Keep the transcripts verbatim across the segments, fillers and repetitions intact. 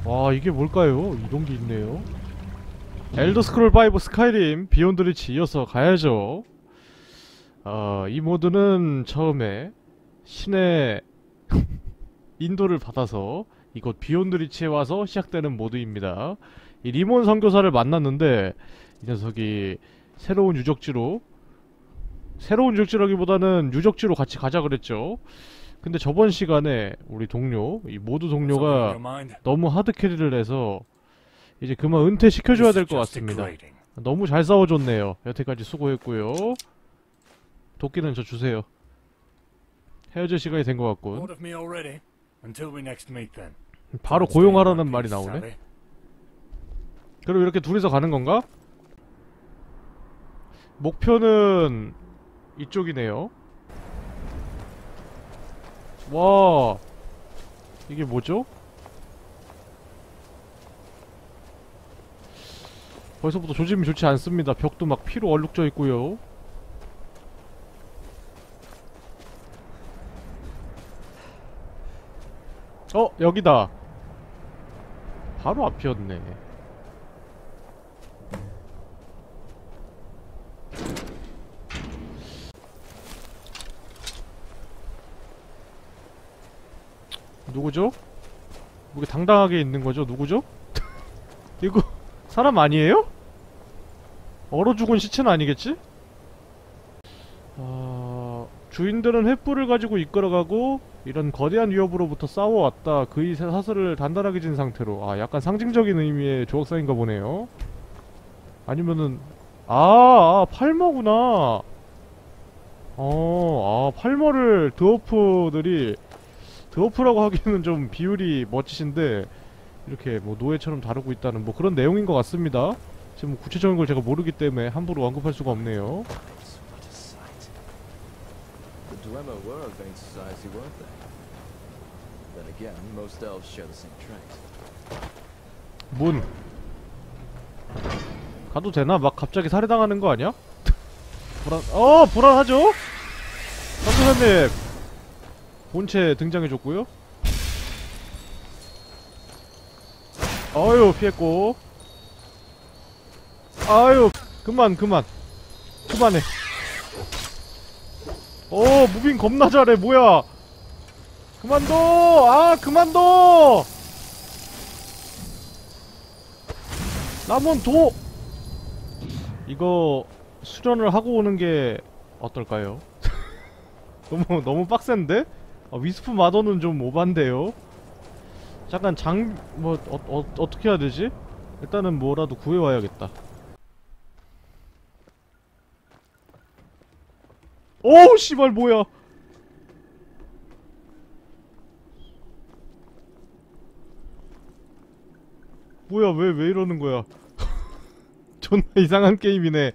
와, 이게 뭘까요? 이런 게 있네요. 엘더 스크롤 파이브 스카이림 비욘드 리치 이어서 가야죠. 어, 이 모드는 처음에 신의 인도를 받아서 이곳 비욘드 리치에 와서 시작되는 모드입니다. 이 리몬 선교사를 만났는데 이 녀석이 새로운 유적지로, 새로운 유적지라기보다는 유적지로 같이 가자 그랬죠. 근데 저번 시간에 우리 동료, 이 모드 동료가 너무 하드캐리를 해서 이제 그만 은퇴시켜줘야 될 것 같습니다. 너무 잘 싸워줬네요. 여태까지 수고했고요. 도끼는 저 주세요. 헤어질 시간이 된 것 같군. 바로 고용하라는 말이 나오네. 그럼 이렇게 둘이서 가는 건가? 목표는 이쪽이네요. 와, 이게 뭐죠? 벌써부터 조짐이 좋지 않습니다. 벽도 막 피로 얼룩져 있고요. 어, 여기다. 바로 앞이었네. 누구죠? 이게 당당하게 있는 거죠? 누구죠? 이거 사람 아니에요? 얼어 죽은 시체는 아니겠지? 어... 주인들은 횃불을 가지고 이끌어가고 이런 거대한 위협으로부터 싸워왔다. 그의 사슬을 단단하게 진 상태로. 아, 약간 상징적인 의미의 조각상인가 보네요. 아니면은 아, 아 팔머구나. 어, 아 팔머를 드워프들이, 드워프라고 하기에는 좀 비율이 멋지신데 이렇게 뭐 노예처럼 다루고 있다는 뭐 그런 내용인 것 같습니다. 지금 뭐 구체적인 걸 제가 모르기 때문에 함부로 언급할 수가 없네요. 문 가도 되나? 막 갑자기 살해당하는 거 아니야? 불안.. 어! 불안하죠? 선생님 본체 등장해줬고요. 아유, 피했고. 아유, 그만 그만 그만해. 어, 무빙 겁나 잘해. 뭐야, 그만둬! 아, 그만둬! 남은 도! 이거 수련을 하고 오는 게 어떨까요? 너무 너무 빡센데? 아, 위스프 마더는 좀 오반데요? 잠깐 장.. 뭐.. 어, 어, 어떻게 해야 되지? 일단은 뭐라도 구해와야겠다. 오우 씨발 뭐야. 뭐야, 왜 왜 이러는 거야. 존나 이상한 게임이네.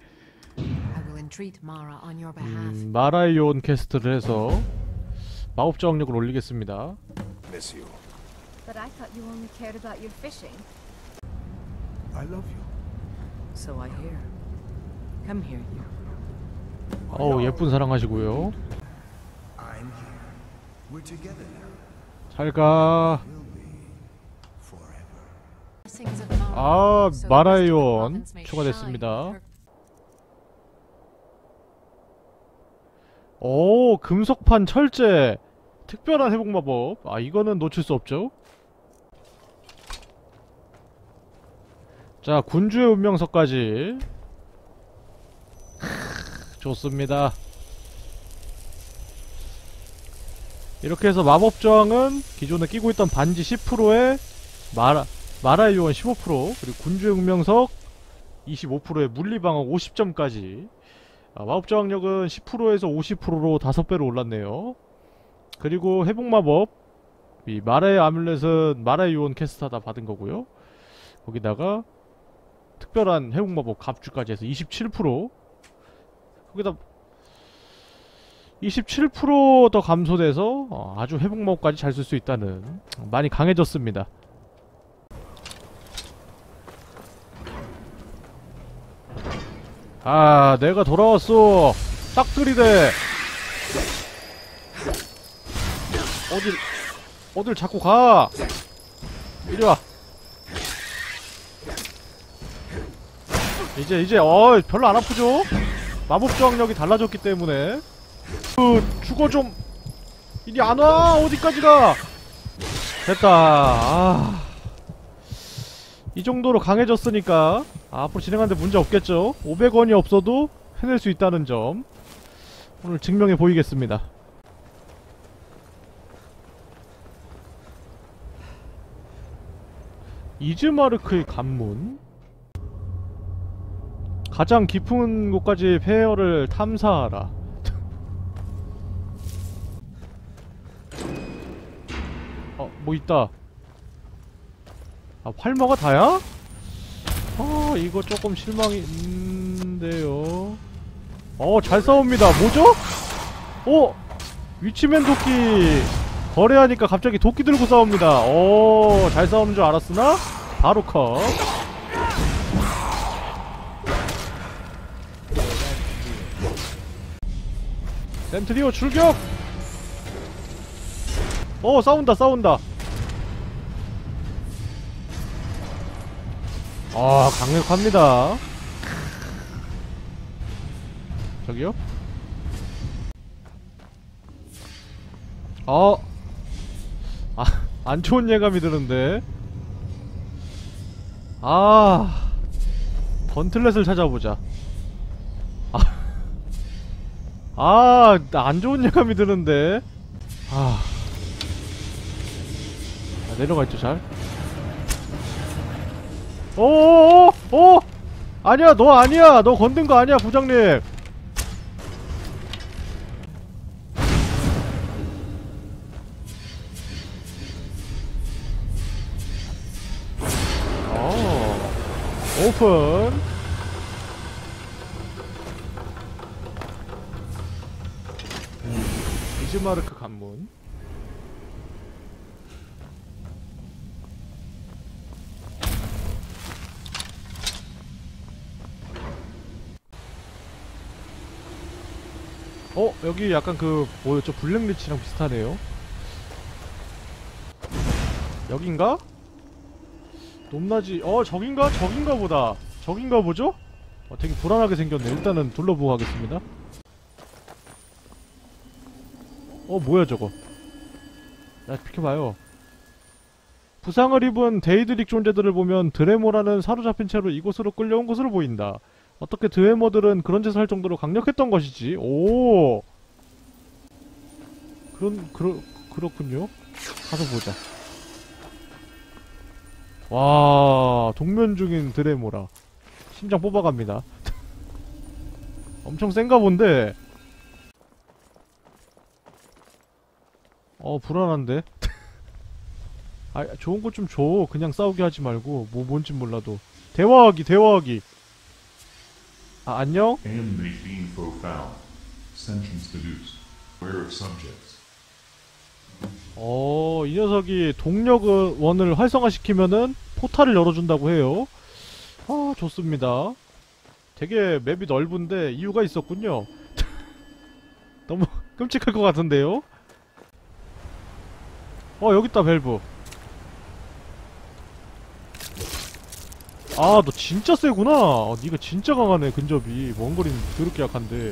음, 마라의 요원 퀘스트를 해서 마법 저항력을 올리겠습니다. But I thought you only cared about your fishing. I love you. So I hear. Come here, you. 어우, 예쁜 사랑하시고요. I'm here. We're together now. 잘가. We'll be forever. 아, 마라의 요원 추가됐습니다. 오, 금속판 철제 특별한 회복 마법. 아, 이거는 놓칠 수 없죠. 자, 군주의 운명석까지. 크, 좋습니다. 이렇게 해서 마법 저항은 기존에 끼고 있던 반지 십 퍼센트에 마라 마라의 요원 십오 퍼센트, 그리고 군주의 운명석 이십오 퍼센트에 물리방어 오십 점까지. 아, 마법 저항력은 십 퍼센트에서 오십 퍼센트로 다섯 배로 올랐네요. 그리고 회복 마법, 이 마라의 아뮬렛은 마라의 요원 캐스트하다 받은 거고요. 거기다가 특별한 회복 마법 갑주까지 해서 이십칠 퍼센트, 거기다 이십칠 퍼센트 더 감소돼서 어, 아주 회복 마법까지 잘 쓸 수 있다는, 많이 강해졌습니다. 아, 내가 돌아왔어. 딱 들이대. 어딜 어딜 자꾸 가. 이리와. 이제 이제 어 별로 안 아프죠? 마법 저항력이 달라졌기 때문에. 그 죽어 좀. 이리 안 와. 어디까지 가? 됐다. 아. 이 정도로 강해졌으니까 아, 앞으로 진행하는데 문제 없겠죠? 오백 원이 없어도 해낼 수 있다는 점 오늘 증명해 보이겠습니다. 이즈마르크의 관문. 가장 깊은 곳까지 폐허를 탐사하라. 어, 뭐 있다. 아, 활머가 다야? 아, 이거 조금 실망이 있는데요. 어, 잘 싸웁니다. 뭐죠? 어? 위치맨 도끼 거래하니까 갑자기 도끼 들고 싸웁니다. 오, 잘 싸우는 줄 알았으나 바로 컷. 센트리오 출격! 어, 싸운다 싸운다. 아, 강력합니다. 저기요? 어. 아, 안 좋은 예감이 드는데. 아. 건틀렛을 찾아보자. 아. 아, 안 좋은 예감이 드는데. 아. 아, 내려가 있죠, 잘. 오오오! 오! 아니야, 너 아니야! 너 건든 거 아니야, 부장님! 어. 오픈! 비즈마르크 관문. 어? 여기 약간 그 뭐였죠? 블랙리치랑 비슷하네요. 여긴가? 높낮이 어 저긴가? 저긴가 보다. 저긴가 보죠? 어, 되게 불안하게 생겼네. 일단은 둘러보고 가겠습니다. 어 뭐야 저거. 야 비켜봐요. 부상을 입은 데이드릭 존재들을 보면 드레모라는 사로잡힌 채로 이곳으로 끌려온 것으로 보인다. 어떻게 드웨머들은 그런 짓을 할 정도로 강력했던 것이지? 오! 그런, 그렇, 그렇군요. 가서 보자. 와, 동면 중인 드레모라. 심장 뽑아갑니다. 엄청 센가 본데? 어, 불안한데? 아, 좋은 거 좀 줘. 그냥 싸우게 하지 말고. 뭐, 뭔진 몰라도. 대화하기, 대화하기. 아, 안녕? Animate being profound. Sentience deduced. Aware of subjects. 어, 이 녀석이 동력원을 활성화시키면은 포탈을 열어준다고 해요. 아, 좋습니다. 되게 맵이 넓은데 이유가 있었군요. 너무 끔찍할 것 같은데요? 어, 여깄다, 밸브. 아, 너 진짜 세구나. 어, 니가 진짜 강하네, 근접이. 먼 거리는 더럽게 약한데.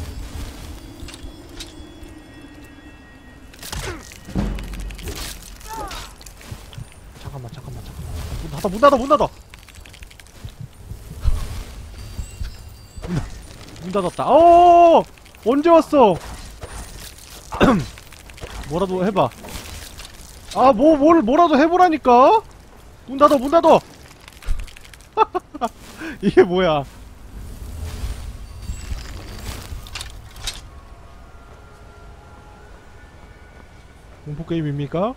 잠깐만, 잠깐만, 잠깐만. 문 닫아, 문 닫아, 문 닫아! 문, 닫- 문 닫았다. 어! 언제 왔어? 뭐라도 해봐. 아, 뭐, 뭘, 뭐라도 해보라니까? 문 닫아, 문 닫아! 이게 뭐야? 공포 게임입니까?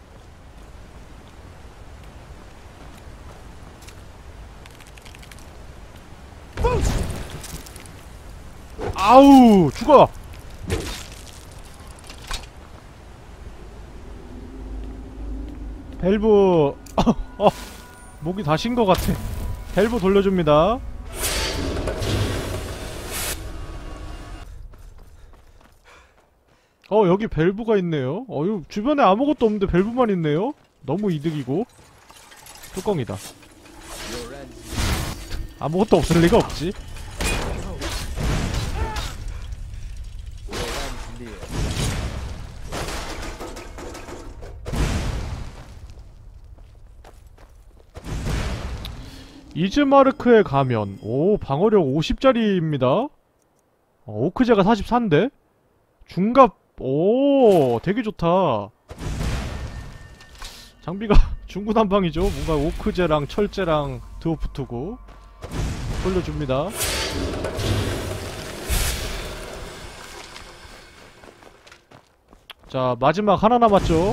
아우, 죽어! 밸브, 어, 목이 다 쉰 것 같아. 밸브 돌려줍니다. 어, 여기 밸브가 있네요. 어, 이 주변에 아무것도 없는데 밸브만 있네요. 너무 이득이고. 뚜껑이다. 아무것도 없을 리가 없지. 이즈마르크에 가면 오 방어력 오십짜리입니다. 어, 오크제가 사십사인데 중갑 오 되게 좋다. 장비가 중구난방이죠. 뭔가 오크제랑 철제랑 드워프트고 돌려줍니다. 자 마지막 하나 남았죠.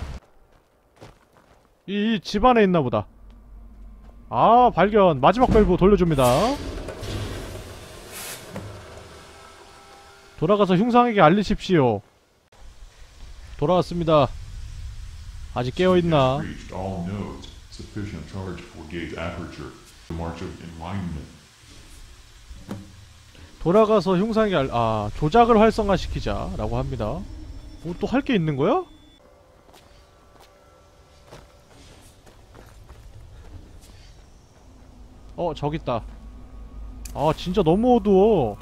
이 집 안에 있나보다. 아 발견. 마지막 밸브 돌려줍니다. 돌아가서 흉상에게 알리십시오. 돌아왔습니다. 아직 깨어있나? Reached all nodes. Sufficient charge for gauge aperture. The march of enlightenment. 돌아가서 흉상에게 알... 아 조작을 활성화시키자 라고 합니다. 뭐 또 할 게 있는 거야? 어 저기 있다. 아 진짜 너무 어두워.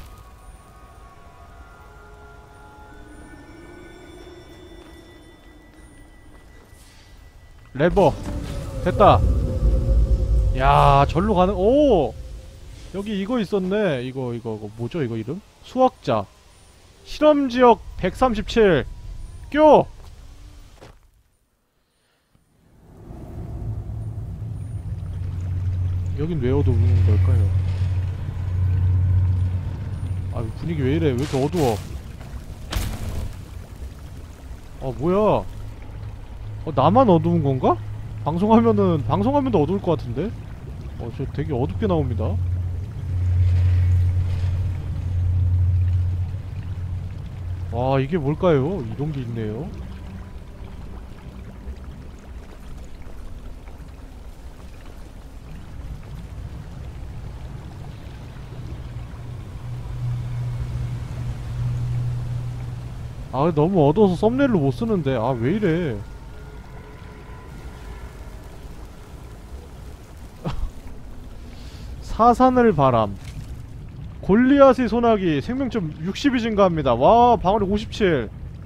레버 됐다. 야 절로 가는. 오 여기 이거 있었네. 이거 이거 이거 뭐죠 이거 이름? 수학자 실험지역 백삼십칠 뀨. 여긴 왜 어두운 걸까요? 아 분위기 왜 이래? 왜 이렇게 어두워? 어 뭐야? 어 나만 어두운 건가? 방송하면은 방송하면도 어두울 것 같은데? 어 저 되게 어둡게 나옵니다. 와 이게 뭘까요? 이런 게 있네요. 아 너무 어두워서 썸네일로 못 쓰는데. 아 왜 이래. 사산을 바람 골리앗의 소나기 생명점 육십이 증가합니다. 와 방어력 오십칠.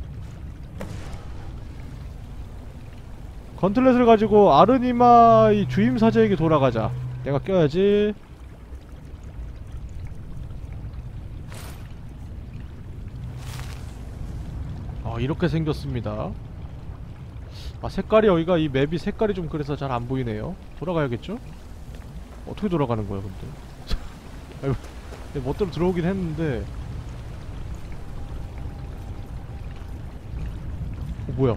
건틀렛을 가지고 아르니마의 주임 사제에게 돌아가자. 내가 껴야지. 어 이렇게 생겼습니다. 아 색깔이 여기가 이 맵이 색깔이 좀 그래서 잘 안 보이네요. 돌아가야겠죠? 어떻게 돌아가는 거야 근데? 아이고 내 멋대로 들어오긴 했는데. 어 뭐야?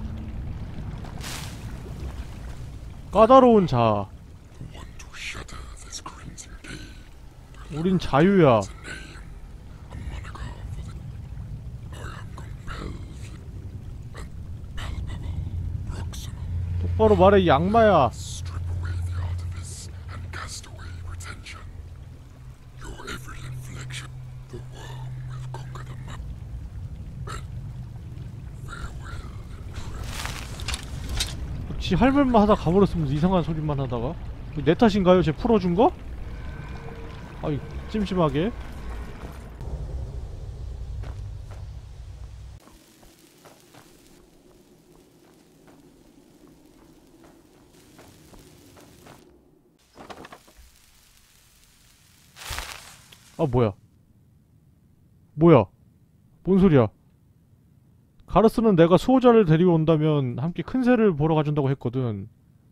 까다로운 자. 우린 자유야. 똑바로 말해 이 악마야. 지 할 말만 하다 가버렸으면 이상한 소리만 하다가. 내 탓인가요? 쟤 풀어준 거? 아이 찜찜하게. 아 뭐야 뭐야 뭔 소리야. 가르스는 내가 수호자를 데리고 온다면 함께 큰 새를 보러 가준다고 했거든.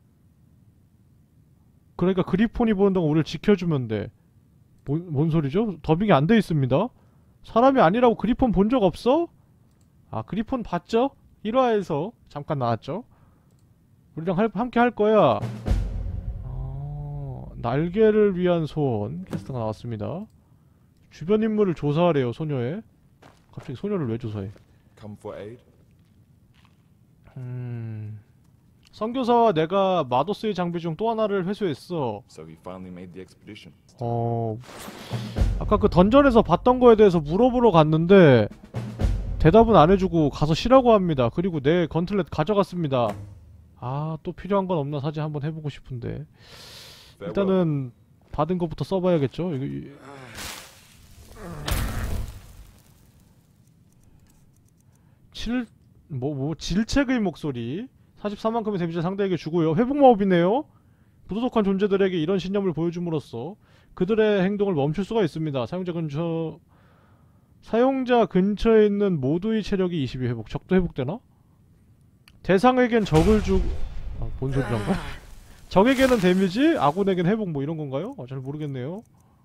그러니까 그리폰이 보는 동안 우리를 지켜주면 돼. 뭔, 뭔 소리죠? 더빙이 안 돼 있습니다. 사람이 아니라고 그리폰 본 적 없어? 아 그리폰 봤죠? 일 화에서 잠깐 나왔죠? 우리랑 할, 함께 할 거야. 어, 날개를 위한 소원 캐스트가 나왔습니다. 주변 인물을 조사하래요. 소녀의. 갑자기 소녀를 왜 조사해? Come for aid? 음... 선교사와 내가 마도스의 장비 중 또 하나를 회수했어. So you finally made the expedition. 어... 아까 그 던전에서 봤던 거에 대해서 물어보러 갔는데 대답은 안 해주고 가서 쉬라고 합니다. 그리고 내 건틀렛 가져갔습니다. 아, 또 필요한 건 없나 사진 한번 해보고 싶은데. Farewell. 일단은 받은 것부터 써봐야겠죠. 이거 이- 칠, 뭐, 뭐, 질책의 목소리. 사십사만큼의 데미지를 상대에게 주고요. 회복 마법이네요. 부도덕한 존재들에게 이런 신념을 보여줌으로써 그들의 행동을 멈출 수가 있습니다. 사용자 근처, 사용자 근처에 있는 모두의 체력이 이십이 회복. 적도 회복되나? 대상에겐 적을 주, 아, 뭔 소리란가? 적에게는 데미지, 아군에겐 회복 뭐 이런 건가요? 아, 잘 모르겠네요.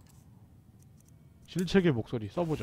질책의 목소리 써보죠.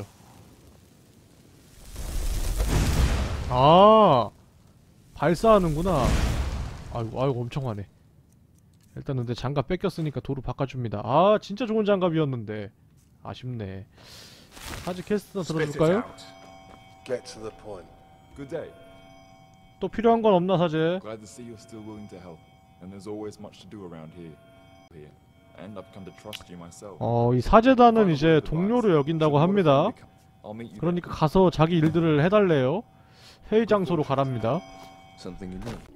아, 발사하는구나. 아이고, 아이고, 엄청 하네. 일단 근데 장갑 뺏겼으니까 도로 바꿔줍니다. 아, 진짜 좋은 장갑이었는데 아쉽네. 사지 캐스트나 들어줄까요? Get to the point. Good day. 또 필요한 건 없나 사제? Glad to see you're still willing to help. And there's always much to do around here. Here. And I've come to trust you myself. 어, 이 사제단은 이제 동료로 여긴다고 합니다. I'll meet you there. 그러니까 가서 자기 일들을 해달래요. 회의 장소로 가랍니다. Something you know.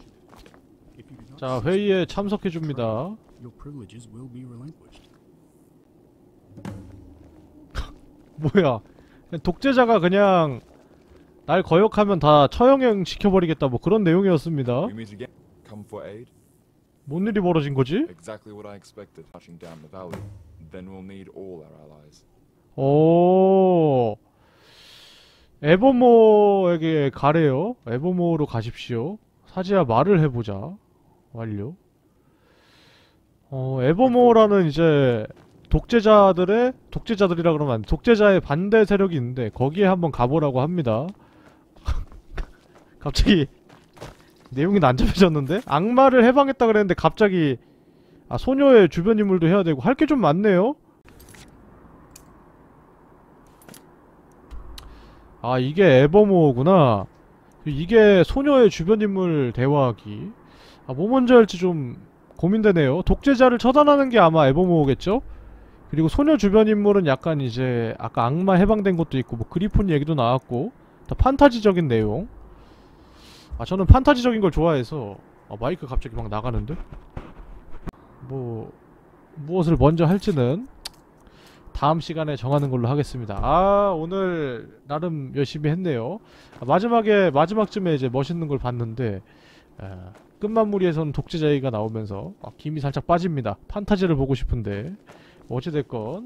자, 회의에 참석해줍니다. Your privileges will be relinquished. 뭐야, 그냥 독재자가 그냥 날 거역하면 다 처형형 시켜버리겠다 뭐 그런 내용이었습니다. We meet again. Come for aid. 뭔 일이 벌어진 거지? Exactly what I expected. Marching down the valley. Then we'll need all our allies. 오, 에버모어에게 가래요. 에버모어로 가십시오. 사지야 말을 해보자. 완료. 어, 에버모어라는 이제 독재자들의 독재자들이라 그러면 안 돼. 독재자의 반대 세력이 있는데 거기에 한번 가보라고 합니다. 갑자기 내용이 난잡해졌는데? 악마를 해방했다 그랬는데 갑자기 아, 소녀의 주변 인물도 해야 되고 할 게 좀 많네요. 아, 이게 에버모어구나. 이게 소녀의 주변 인물 대화하기. 아, 뭐 먼저 할지 좀 고민되네요. 독재자를 처단하는 게 아마 에버모어겠죠? 그리고 소녀 주변 인물은 약간 이제 아까 악마 해방된 것도 있고 뭐 그리폰 얘기도 나왔고 다 판타지적인 내용. 아, 저는 판타지적인 걸 좋아해서. 아, 마이크 갑자기 막 나가는데? 뭐 무엇을 먼저 할지는 다음 시간에 정하는 걸로 하겠습니다. 아, 오늘 나름 열심히 했네요. 아, 마지막에 마지막쯤에 이제 멋있는 걸 봤는데 아, 끝마무리에서는 독재자 얘기가 나오면서 아, 김이 살짝 빠집니다. 판타지를 보고 싶은데 어찌됐건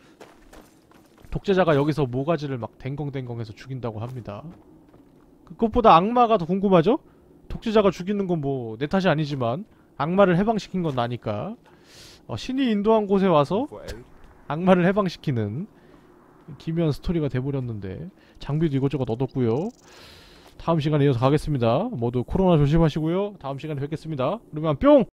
독재자가 여기서 모가지를 막 댕공댕공해서 죽인다고 합니다. 그것보다 악마가 더 궁금하죠? 독재자가 죽이는 건 뭐 내 탓이 아니지만 악마를 해방시킨 건 나니까 어, 신이 인도한 곳에 와서 For aid. 악마를 해방시키는 기묘한 스토리가 돼버렸는데 장비도 이것저것 얻었고요. 다음 시간에 이어서 가겠습니다. 모두 코로나 조심하시고요. 다음 시간에 뵙겠습니다. 그러면 뿅!